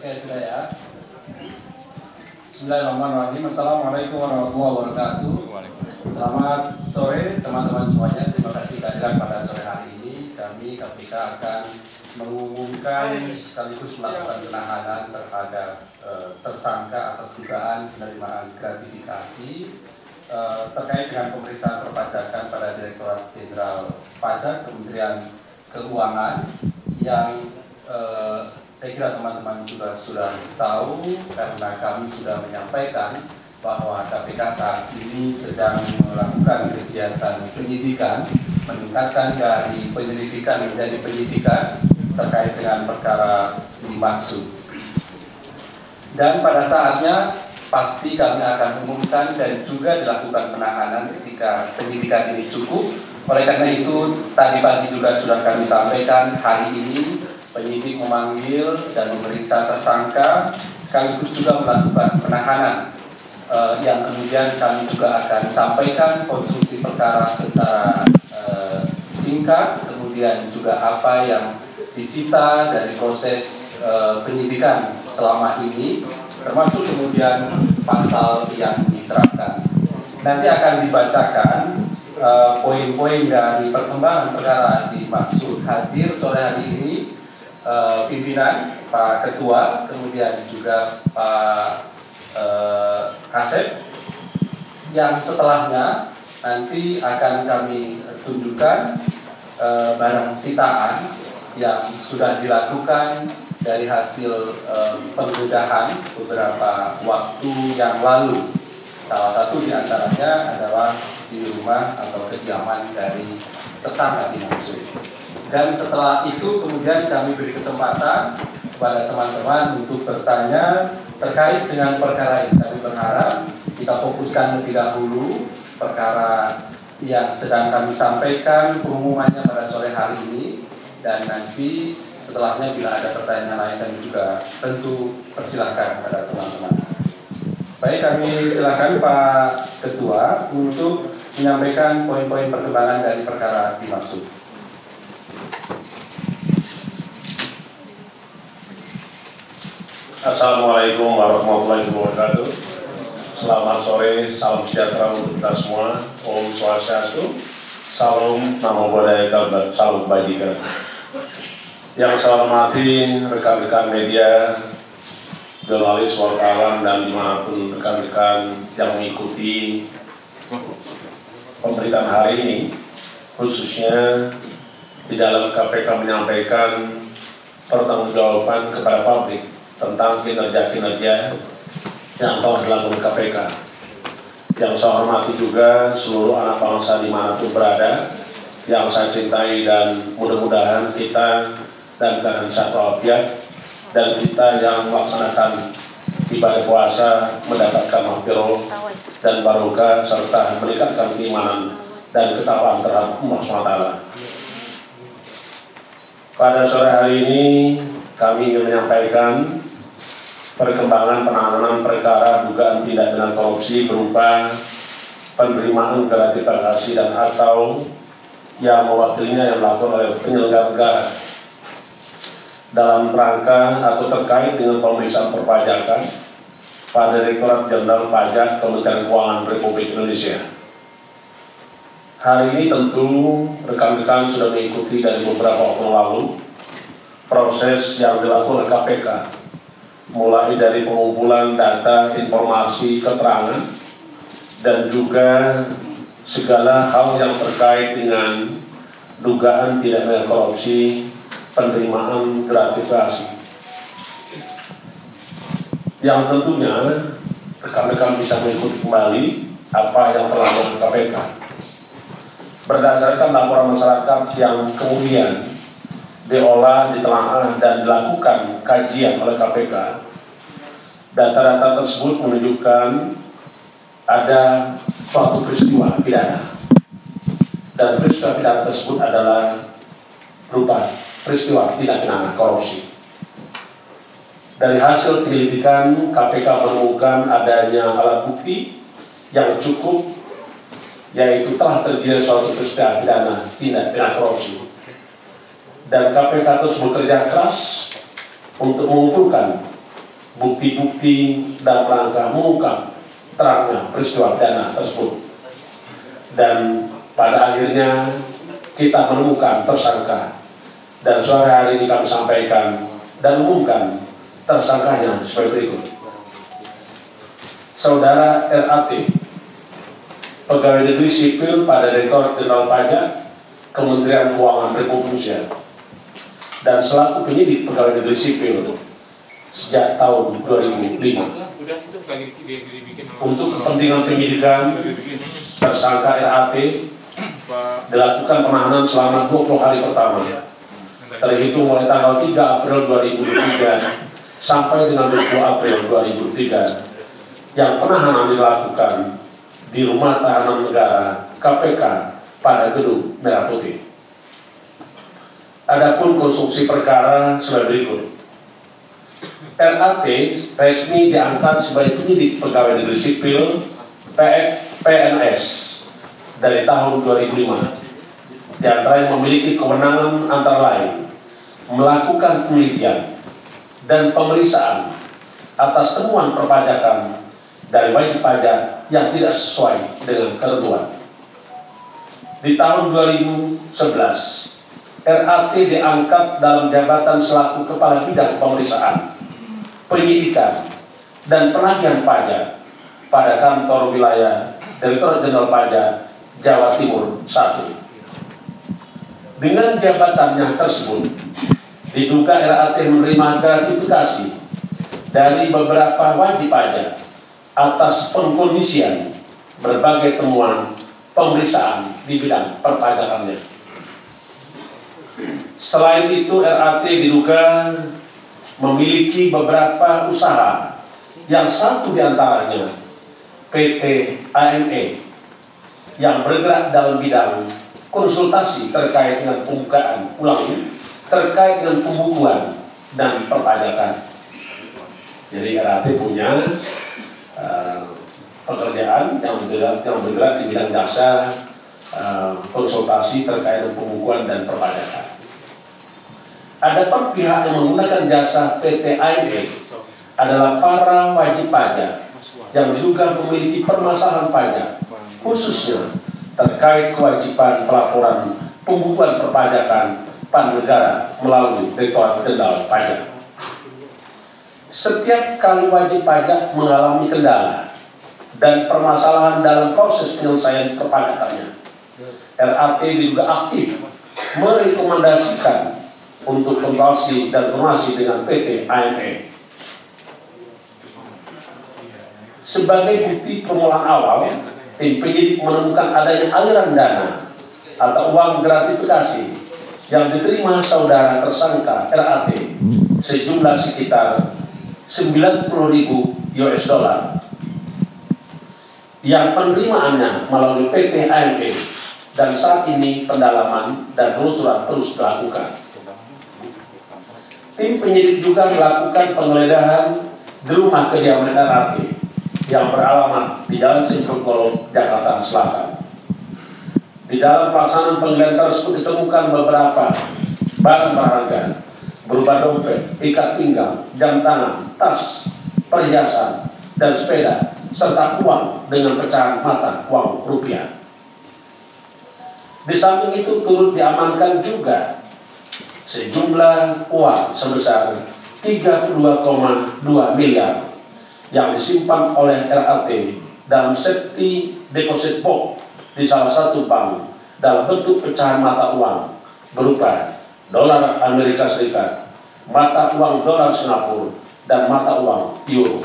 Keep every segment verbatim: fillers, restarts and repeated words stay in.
Oke, sudah ya. Bismillahirrahmanirrahim. Assalamualaikum warahmatullahi wabarakatuh. Selamat sore teman-teman semuanya. Terima kasih kehadiran pada sore hari ini. Kami K P K akan mengumumkan sekaligus melakukan penahanan terhadap eh, tersangka atas dugaan penerimaan gratifikasi eh, terkait dengan pemeriksaan perpajakan pada Direktorat Jenderal Pajak Kementerian Keuangan yang eh, saya kira teman-teman juga sudah tahu karena kami sudah menyampaikan bahwa K P K saat ini sedang melakukan kegiatan penyidikan, meningkatkan dari penyelidikan menjadi penyidikan terkait dengan perkara dimaksud. Dan pada saatnya pasti kami akan umumkan dan juga dilakukan penahanan ketika penyidikan ini cukup. Oleh karena itu tadi pagi juga sudah kami sampaikan, hari ini penyidik memanggil dan memeriksa tersangka sekaligus juga melakukan penahanan uh, yang kemudian kami juga akan sampaikan konstruksi perkara secara uh, singkat, kemudian juga apa yang disita dari proses uh, penyidikan selama ini, termasuk kemudian pasal yang diterapkan. Nanti akan dibacakan poin-poin uh, dari perkembangan perkara dimaksud. Hadir sore hari ini Uh, pimpinan, Pak Ketua, kemudian juga Pak uh, Asep, yang setelahnya nanti akan kami tunjukkan uh, barang sitaan yang sudah dilakukan dari hasil uh, penggeledahan beberapa waktu yang lalu. Salah satu diantaranya adalah di rumah atau kediaman dari tersangka dimaksud. Dan setelah itu kemudian kami beri kesempatan kepada teman-teman untuk bertanya terkait dengan perkara ini. Kami berharap kita fokuskan lebih dahulu perkara yang sedang kami sampaikan pengumumannya pada sore hari ini, dan nanti setelahnya bila ada pertanyaan lain kami juga tentu persilahkan kepada teman-teman. Baik, kami silakan Pak Ketua untuk menyampaikan poin-poin perkembangan dari perkara dimaksud. Assalamualaikum warahmatullahi wabarakatuh. Selamat sore, salam sejahtera untuk kita semua. Om Swastiastu, salam namo buddhaya, salam kebajikan. Yang saya hormati rekan-rekan media, jurnalis, wartawan, dan dimanapun rekan-rekan yang mengikuti pemberitaan hari ini, khususnya di dalam K P K menyampaikan pertanggungjawaban kepada publik tentang kinerja-kinerja yang telah dilakukan K P K. Yang saya hormati juga seluruh anak bangsa dimanapun berada, yang saya cintai, dan mudah-mudahan kita dan keadaan sehat walafiat, dan kita yang melaksanakan ibadah puasa mendapatkan maghfirah dan barokah serta meningkatkan keimanan dan ketakwaan terhadap Allah subhanahu wa taala. Pada sore hari ini kami ingin menyampaikan perkembangan penanganan perkara dugaan tindak pidana korupsi berupa penerimaan gratifikasi dan atau yang mewakilinya yang dilakukan oleh penyelenggara negara dalam rangka atau terkait dengan pemeriksaan perpajakan pada Direktorat Jenderal Pajak Kementerian Keuangan Republik Indonesia. Hari ini tentu rekan-rekan sudah mengikuti dari beberapa waktu lalu proses yang dilakukan oleh K P K, mulai dari pengumpulan data, informasi, keterangan, dan juga segala hal yang terkait dengan dugaan tindak pidana korupsi, penerimaan gratifikasi, yang tentunya rekan-rekan bisa mengikuti kembali apa yang telah dilakukan K P K. Berdasarkan laporan masyarakat yang kemudian diolah, ditelaah, dan dilakukan kajian oleh K P K, data-data tersebut menunjukkan ada suatu peristiwa pidana, dan peristiwa pidana tersebut adalah berupa peristiwa tindak pidana korupsi. Dari hasil penyelidikan, K P K menemukan adanya alat bukti yang cukup, yaitu telah terjadi suatu peristiwa pidana tindak pidana korupsi. Dan K P K terus bekerja keras untuk mengumpulkan bukti-bukti dan rangka mengungkap terangnya peristiwa pidana tersebut. Dan pada akhirnya kita menemukan tersangka, dan sore hari ini kami sampaikan dan umumkan tersangkanya sebagai berikut. Saudara R A T, pegawai negeri sipil pada Direktorat Jenderal Pajak Kementerian Keuangan Republik Indonesia, dan selaku penyidik pegawai negeri sipil sejak tahun dua ribu lima. Untuk kepentingan penyidikan, tersangka R A T dilakukan penahanan selama dua puluh hari pertama, terhitung mulai tanggal tiga April dua ribu dua puluh tiga sampai dengan dua puluh April dua ribu dua puluh tiga, yang penahanan dilakukan di Rumah Tahanan Negara K P K pada Gedung Merah Putih. Adapun konstruksi perkara sebagai berikut. R A T resmi diangkat sebagai penyidik pegawai negeri sipil P N S dari tahun dua ribu lima. Di antara yang memiliki kewenangan antara lain melakukan penelitian dan pemeriksaan atas temuan perpajakan dari wajib pajak yang tidak sesuai dengan ketentuan. Di tahun dua ribu sebelas, R A T diangkat dalam jabatan selaku Kepala Bidang Pemeriksaan, Penyidikan, dan Penagihan Pajak pada kantor wilayah Direktorat Jenderal Pajak Jawa Timur satu. Dengan jabatannya tersebut, diduga R A T menerima gratifikasi dari beberapa wajib pajak atas pengkondisian berbagai temuan pemeriksaan di bidang perpajakannya. Selain itu, R A T diduga memiliki beberapa usaha, yang satu diantaranya P T A M E yang bergerak dalam bidang konsultasi terkait dengan pembukaan ulang terkait dengan pembukuan dan perpajakan. Jadi R A T punya uh, pekerjaan yang bergerak, yang bergerak di bidang jasa uh, konsultasi terkait dengan pembukuan dan perpajakan. Ada pihak yang menggunakan jasa P T A M E adalah para wajib pajak yang diduga memiliki permasalahan pajak, khususnya terkait kewajiban pelaporan pembukuan perpajakan pada negara melalui Direktorat Jenderal Pajak. Setiap kali wajib pajak mengalami kendala dan permasalahan dalam proses penyelesaian perpajakannya, R A T diduga aktif merekomendasikan untuk konsultasi dan koordinasi dengan P T A M E. Sebagai bukti permulaan awal, tim penyidik menemukan adanya aliran dana atau uang gratifikasi yang diterima saudara tersangka R A T sejumlah sekitar sembilan puluh ribu U S dollar yang penerimaannya melalui P T A M E, dan saat ini pendalaman dan penelusuran terus dilakukan. Tim penyidik juga melakukan penggeledahan di rumah kediaman R A T yang beralamat di Jalan Simpruk, Jakarta Selatan. Di dalam pelaksanaan penggeledahan tersebut ditemukan beberapa barang berharga berupa dompet, ikat pinggang, jam tangan, tas, perhiasan, dan sepeda, serta uang dengan pecahan mata uang rupiah. Di samping itu turut diamankan juga sejumlah uang sebesar tiga puluh dua koma dua miliar yang disimpan oleh R A T dalam safety deposit box di salah satu bank dalam bentuk pecahan mata uang berupa dolar Amerika Serikat, mata uang dolar Singapura, dan mata uang euro.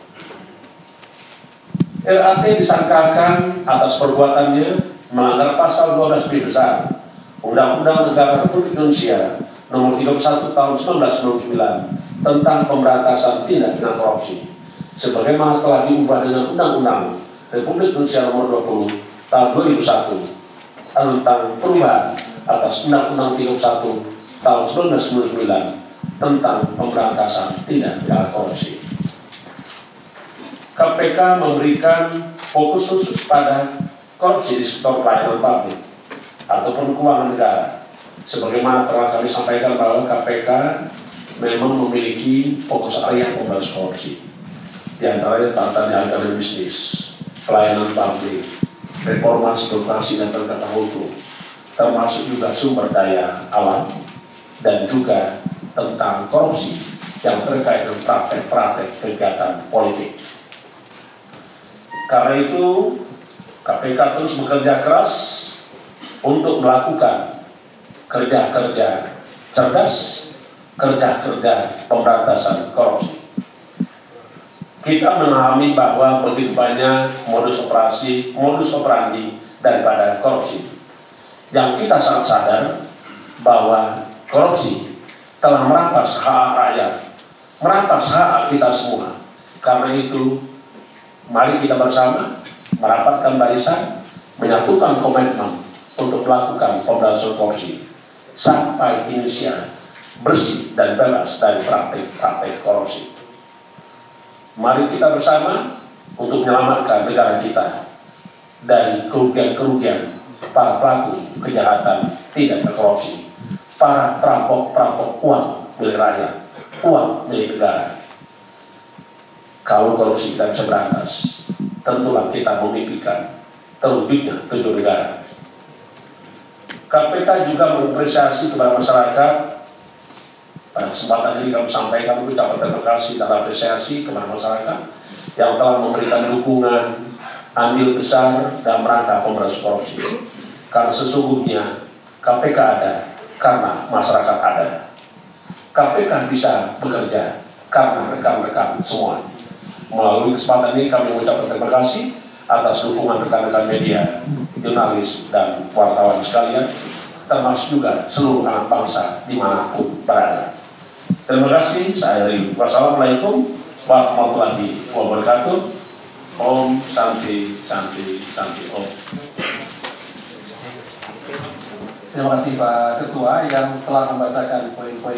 R A T disangkakan atas perbuatannya melanggar pasal dua belas B besar Undang-Undang Negara Republik Indonesia nomor tiga puluh satu tahun seribu sembilan ratus sembilan puluh sembilan tentang pemberantasan tindak pidana korupsi, sebagaimana telah diubah dengan Undang-Undang Republik Indonesia nomor dua puluh tahun dua ribu satu tentang perubahan atas Undang-Undang tiga puluh satu tahun seribu sembilan ratus sembilan puluh sembilan tentang pemberantasan tindak pidana korupsi. K P K memberikan fokus khusus pada korupsi di sektor pelayanan publik ataupun keuangan negara, sebagaimana telah kami sampaikan bahwa K P K memang memiliki fokus area pemberantasan korupsi. Di antaranya tata niaga dan bisnis, pelayanan publik, reformasi birokrasi dan penegakan hukum, termasuk juga sumber daya alam, dan juga tentang korupsi yang terkait dengan praktek-praktek kegiatan politik. Karena itu, K P K terus bekerja keras untuk melakukan kerja-kerja cerdas, kerja-kerja pemberantasan korupsi. Kita memahami bahwa begitu banyak modus operasi, modus operandi daripada korupsi. Yang kita sangat sadar bahwa korupsi telah merampas hak rakyat, merampas hak kita semua. Karena itu, mari kita bersama merapatkan barisan, menyatukan komitmen untuk melakukan pemberantasan korupsi sampai Indonesia bersih dan bebas dari praktik-praktik korupsi. Mari kita bersama untuk menyelamatkan negara kita dari kerugian-kerugian para pelaku kejahatan tidak berkorupsi, para perampok-perampok uang milik rakyat, uang milik negara. Kalau korupsi kita bisa berantas, tentulah kita memimpikan terwujudnya tujuh negara. K P K juga mengapresiasi kepada masyarakat. Pada kesempatan ini kami sampaikan ucapan terima kasih dan apresiasi kepada masyarakat yang telah memberikan dukungan andil besar dalam rangka pemberantasan korupsi. Karena sesungguhnya K P K ada karena masyarakat ada. K P K bisa bekerja karena rekan-rekan semua. Melalui kesempatan ini kami mengucapkan terima kasih atas dukungan rekan-rekan media, jurnalis dan wartawan sekalian, termasuk juga seluruh anak bangsa dimanapun berada. Terima kasih, saya Ri. Wassalamualaikum warahmatullahi wabarakatuh. Om Santi Santi Santi Om. Terima kasih Pak Ketua yang telah membacakan poin-poin